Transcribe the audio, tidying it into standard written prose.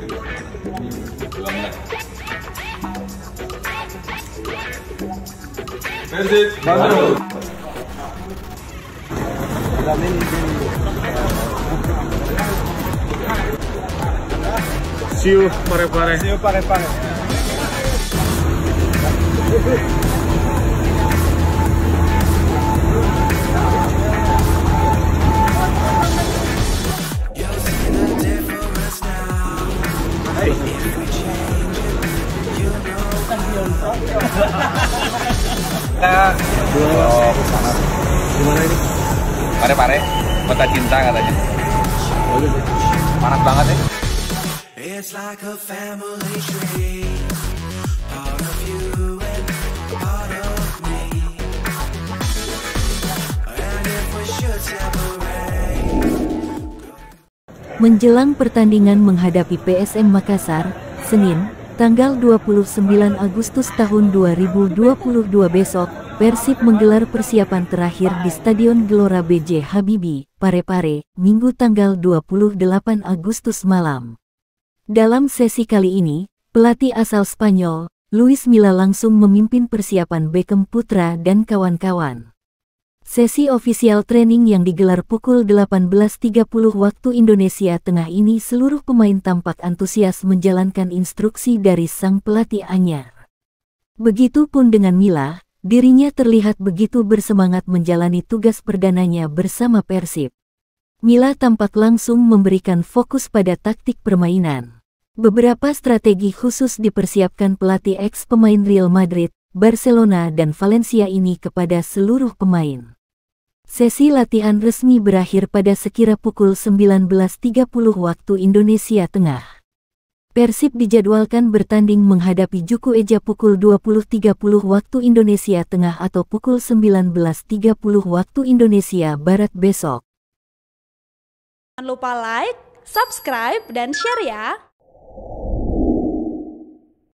Persib Bandung. Siu pare-pare. Siu pare-pare. Kita sangat gimana ini? Pare-pare, kota cinta katanya. Panas banget ya. It's like a family tree, part of you and part of me. And if we should separate. Menjelang pertandingan menghadapi PSM Makassar, Senin, tanggal 29 Agustus tahun 2022 besok, Persib menggelar persiapan terakhir di Stadion Gelora B.J. Habibie, Parepare, Minggu tanggal 28 Agustus malam. Dalam sesi kali ini, pelatih asal Spanyol, Luis Milla langsung memimpin persiapan Beckham Putra dan kawan-kawan. Sesi official training yang digelar pukul 18.30 waktu Indonesia Tengah ini seluruh pemain tampak antusias menjalankan instruksi dari sang pelatih anyar. Begitupun dengan Milla, dirinya terlihat begitu bersemangat menjalani tugas perdananya bersama Persib. Milla tampak langsung memberikan fokus pada taktik permainan. Beberapa strategi khusus dipersiapkan pelatih ex-pemain Real Madrid, Barcelona dan Valencia ini kepada seluruh pemain. Sesi latihan resmi berakhir pada sekira pukul 19.30 waktu Indonesia Tengah. Persib dijadwalkan bertanding menghadapi Juku Eja pukul 20.30 waktu Indonesia Tengah atau pukul 19.30 waktu Indonesia Barat besok. Jangan lupa like, subscribe, dan share ya!